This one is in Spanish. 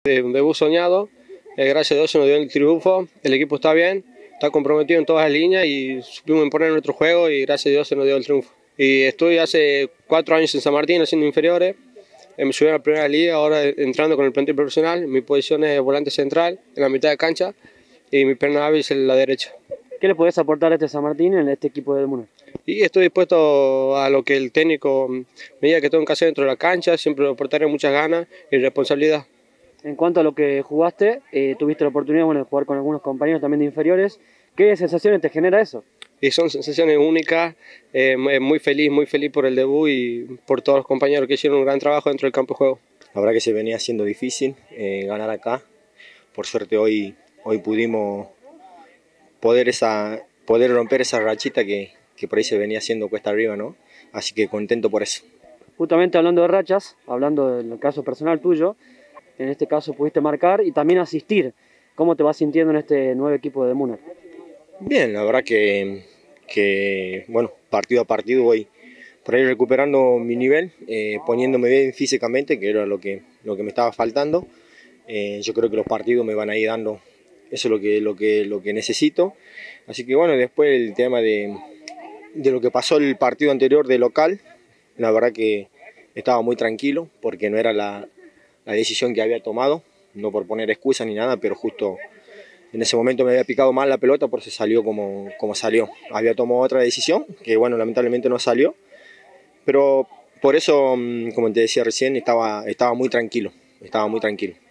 Un debut soñado, gracias a Dios se nos dio el triunfo, el equipo está bien, está comprometido en todas las líneas y supimos imponer nuestro juego y gracias a Dios se nos dio el triunfo. Y estoy hace 4 años en San Martín haciendo inferiores, me subí a la primera liga, ahora entrando con el plantel profesional, mi posición es volante central, en la mitad de cancha y mi pierna hábil es en la derecha. ¿Qué le podés aportar a este San Martín en este equipo de Múnich? Y estoy dispuesto a lo que el técnico me diga que tengo que hacer dentro de la cancha, siempre lo aportaré muchas ganas y responsabilidad. En cuanto a lo que jugaste, tuviste la oportunidad de jugar con algunos compañeros también de inferiores. ¿Qué sensaciones te genera eso? Y son sensaciones únicas, muy feliz por el debut y por todos los compañeros que hicieron un gran trabajo dentro del campo de juego. La verdad que se venía haciendo difícil ganar acá. Por suerte hoy pudimos poder romper esa rachita que por ahí se venía haciendo cuesta arriba, ¿no? Así que contento por eso. Justamente hablando de rachas, hablando del caso personal tuyo, en este caso pudiste marcar y también asistir. ¿Cómo te vas sintiendo en este nuevo equipo de Múnich? Bien, la verdad que bueno, partido a partido voy por ahí recuperando mi nivel, poniéndome bien físicamente, que era lo que me estaba faltando. Yo creo que los partidos me van a ir dando eso es lo que necesito. Así que bueno, después el tema de lo que pasó el partido anterior de local, la verdad que estaba muy tranquilo porque no era la decisión que había tomado, no por poner excusas ni nada, pero justo en ese momento me había picado mal la pelota, por eso salió como salió. Había tomado otra decisión, que bueno, lamentablemente no salió, pero por eso, como te decía recién, estaba muy tranquilo.